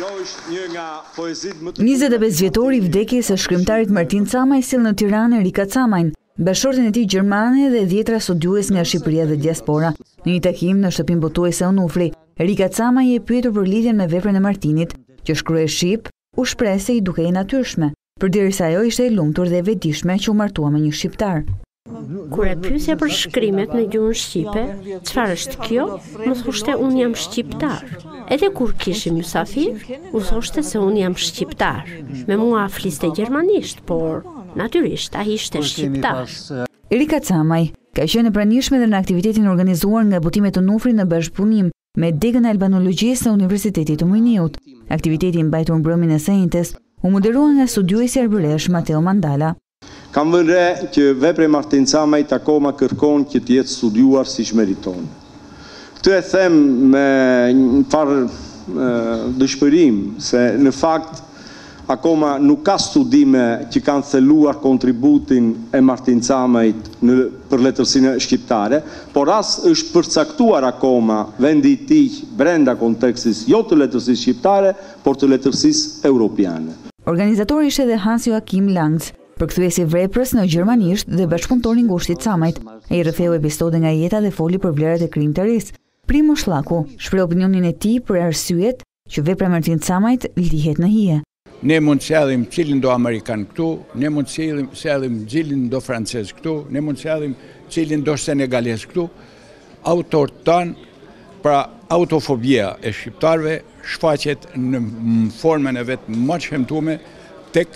25 vjetori i vdekjes së shkrimtarit Martin Camaj sill në Tiranë Erika Camajn, bashkëshorten e tij gjermane dhe 10 studiues nga Shqipëria dhe diaspora. Në një takim në shtëpinë botuese Onufri, Erika Camaj e pyetur për lidhjen me veprën e Martinit, që shkruaj shqip, u shpreh se i dukej natyrshme, përderisa ajo ishte e lumtur dhe e vetëdijshme që u martua me një shqiptar. Kur e pyesja për shkrimet në gjuhën shqipe, çfarë është kjo? Më thoshte unë jam shqiptar. Edhe kur kishim mysafir, u thoshte se unë jam shqiptar. Me mua fliste gjermanisht, por natyrisht ai ishte shqiptar. Erika Camaj ka qenë e pranishme dhe në aktivitetin organizuar nga Botimet të Onufrit në bashkëpunim me degën e albanologjisë në Universitetin të Mujniut. Aktiviteti mbajtur mbrëmjen e së njëjtës u moderua nga studiuesi arbëresh Mateo Mandala. Kam vënë re që vepra e Martin Camajt akoma kërkon që të jetë studiuar siç meriton. Këtë e them me një farë dëshpërim se në fakt akoma nuk ka studime që kanë theluar kontributin e Martin Camajt për letërsinë shqiptare, por as është përcaktuar akoma vendi i tij brenda kontekstit jo të letërsisë shqiptare, por të letërsisë europiane. Organizatori ishte edhe Hans Joachim Langs, përkthyesi veprës në gjermanisht dhe bashkëpunëtori ngushtë i Camajt. Ai rrëfeu episode nga jeta dhe foli për vlerat e krijimtarisë. Primož Llaku shpreh opinionin e tij për arsyet që vepra e Martin Camajt lihet në hije. Ne mund të sjellim cilin do amerikan këtu, ne mund të sjellim cilin do francez këtu, ne mund të sjellim cilin do senegalez këtu. Autorët tanë, pra autofobia e shqiptarëve shfaqet në formën e vet më të shëmtuar tek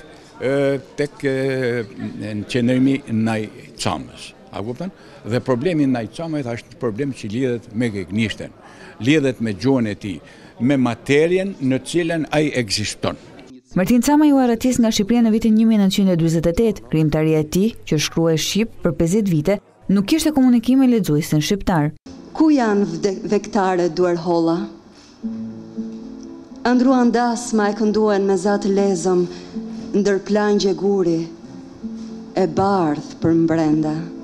në qëndrimi ndaj Camës. A kupton? Dhe problemi ndaj Camës është problem që lidhet me gëgnishten, lidhet me gjuhën e tij, me materjen në cilën ai ekziston. Martin Camaj u arratis nga Shqipëria në vitin 1948. Krijimtaria e tij, që shkruaj shqip për 50 vite, nuk kishte komunikim me lexuesin shqiptar. Ku janë vektarët duar holla? Andruan dasma e kënduan me zatë lezëm, ndër plangje guri, e bardh për mbrenda.